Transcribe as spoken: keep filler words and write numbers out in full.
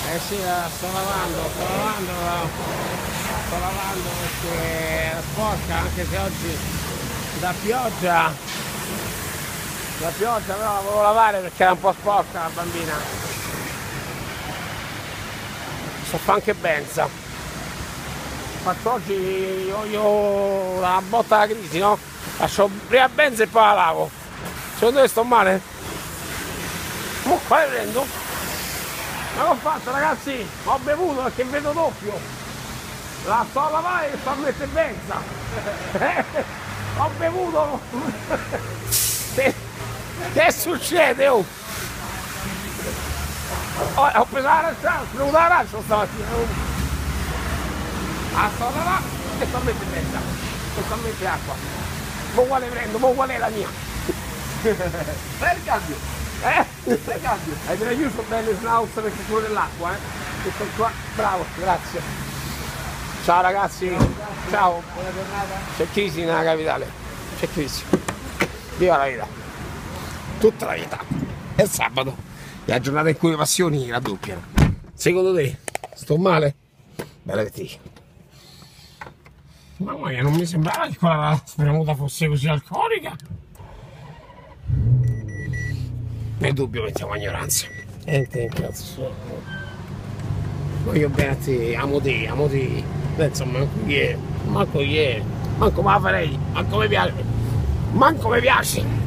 Eh sì, la sto lavando, sto lavando, sto lavando perché è sporca, anche se oggi da pioggia, la pioggia però la volevo lavare perché era un po' sporca la bambina. So fa anche benza. Faccio oggi io, io la botta della crisi, no? Faccio prima benza e poi la lavo. Secondo te sto male? Mo quale prendo? Ma l'ho fatto ragazzi, ho bevuto perché vedo doppio. La sto a lavare e sto a mettere benza. Ho bevuto. Che succede? Oh? Oh, ho preso l'arancia, ho preso l'arancia stamattina. La sto a lavare e sto a mettere benza. E sto a mettere acqua. Ma quale prendo? Ma qual è la mia? Fai il cambio! Eh? Fai il cambio! Hai preso io so bene Snaus perché quello dell'acqua, eh? Questo qua, bravo, grazie. Ciao ragazzi, ciao. Buona giornata! C'è crisi nella capitale, c'è crisi. Viva la vita, tutta la vita. È sabato, è la giornata in cui le passioni raddoppiano. Secondo te, sto male? Bella per te. Mamma mia, non mi sembrava che quella spremuta fosse così alcolica. Nel dubbio mettiamo ignoranza. E te cazzo. Voglio bene a te, amo te, amo te. Pensa manco ieri, manco ieri, manco me la farei, manco mi piace, manco mi piace.